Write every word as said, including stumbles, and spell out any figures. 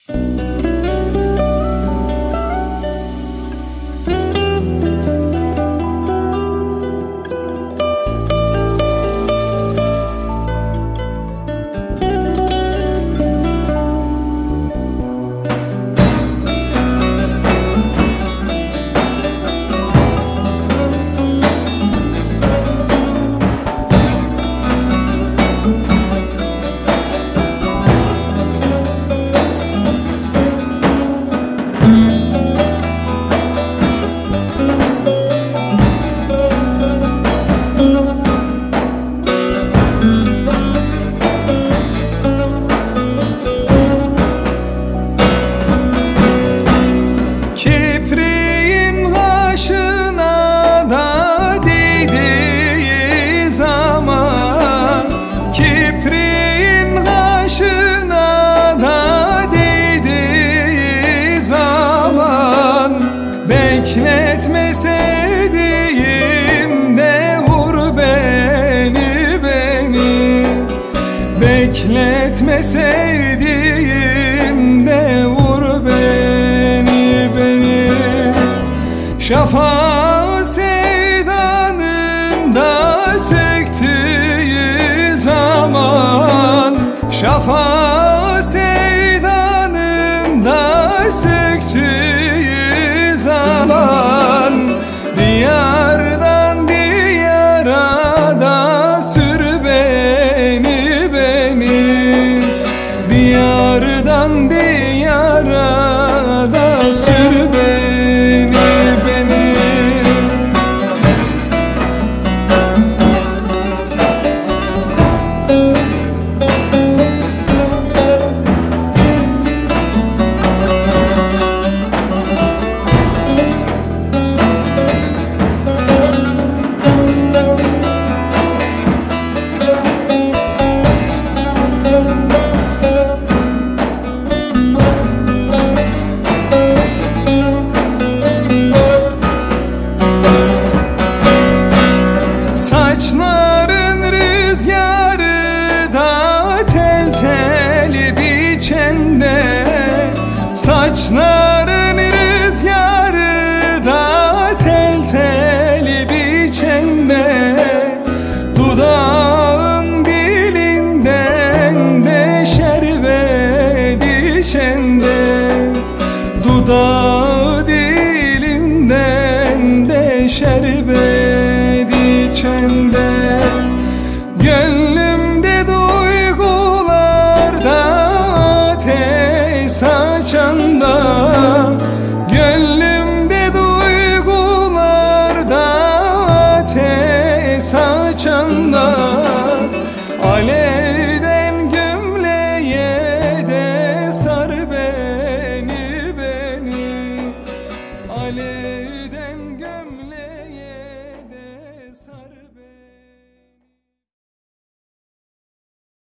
Kipriğin başına da değdiği zaman, kipriğin başına da değdiği zaman, bekletme sevdiğim de vur beni beni, bekletme sevdiğim de vur beni beni. Şafağı sevdanın da söktüğü zaman, şafağı sevdanın da söktüğü zaman, diyardan diyara da sür beni beni, diyardan diyara da sür beni beni. Saçların rüzgarı da tel tel biçende, saçların rüzgarı da tel tel biçende, dudağın dilinden de şerbet içende, dudağı dilinden de şerbet içende. Gönlümde duygularda ateş saçanda, gönlümde duygularda ateş saçanda,